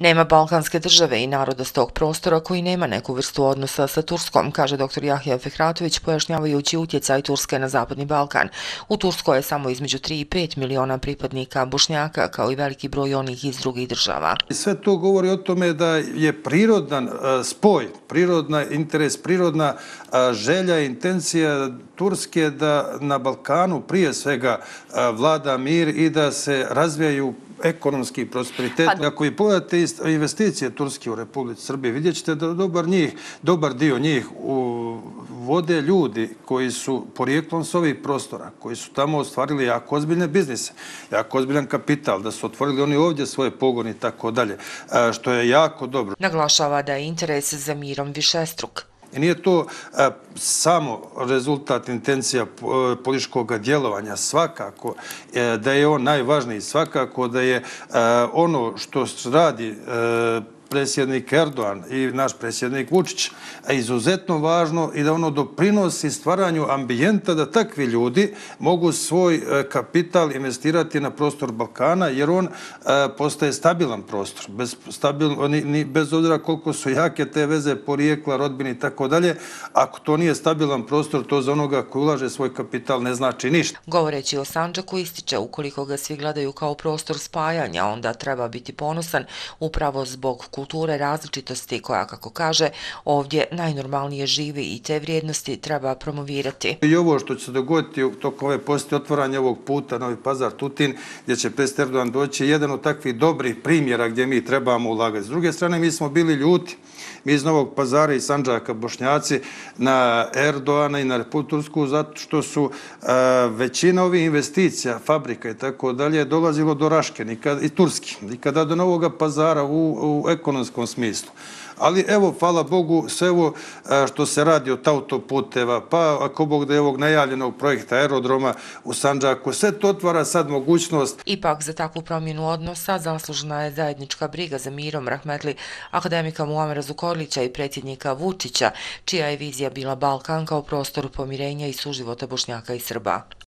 Nema balkanske države i naroda s tog prostora koji nema neku vrstu odnosa sa Turskom, kaže dr. Jahja Fehratović pojašnjavajući utjecaj Turske na Zapadni Balkan. U Turskoj je samo između 3 i 5 miliona pripadnika Bošnjaka, kao i veliki broj onih iz drugih država. Sve to govori o tome da je prirodan spoj, prirodna interes, prirodna želja i intencija Turske da na Balkanu prije svega vlada mir i da se razvijaju ekonomski prosperitet. Ako i pogledate investicije Turske u Republici Srbije, vidjet ćete da dobar dio njih vode ljudi koji su porijeklom s ovih prostora, koji su tamo ostvarili jako ozbiljne biznise, jako ozbiljan kapital, da su otvorili oni ovdje svoje pogone i tako dalje, što je jako dobro. Naglašava da je interes za mirom višestruk. I nije to samo rezultat intencija političkog djelovanja, svakako da je on najvažniji, svakako da je ono što radi predsjednik Erdogan i naš predsjednik Vučić izuzetno važno i da ono doprinosi stvaranju ambijenta da takvi ljudi mogu svoj kapital investirati na prostor Balkana, jer on postaje stabilan prostor. Bez obzira koliko su jake te veze, porijekla, rodbine i tako dalje, ako to nije stabilan prostor, to za onoga koji ulaže svoj kapital ne znači ništa. Govoreći o Sandžaku ističe, ukoliko ga svi gledaju kao prostor spajanja, onda treba biti ponosan upravo zbog kulture različitosti koja, kako kaže, ovdje najnormalnije živi i te vrijednosti treba promovirati. I ovo što će se dogoditi tokom ove posjete otvaranja ovog puta Novi Pazar-Tutin, gdje će predsjednik Erdogan doći, je jedan od takvih dobrih primjera gdje mi trebamo ulagati. S druge strane, mi smo bili ljuti, mi iz Novog Pazara i Sandžaka Bošnjaci, na Erdogana i na Republiku Tursku, zato što su većina ovih investicija, fabrika i tako dalje, dolazilo do Raške i Turski, nikada do Novog Pazara u ekonomskom smislu. Ali evo, hvala Bogu, sve ovo što se radi od autoputeva, pa ako Bog da je ovog najavljenog projekta aerodroma u Sandžaku, sve to otvara sad mogućnost. Ipak za takvu promjenu odnosa zaslužna je zajednička briga za mirom, rahmetli akademika Muamera Zukorlića i predsjednika Vučića, čija je vizija bila Balkan kao prostor pomirenja i suživota Bošnjaka i Srba.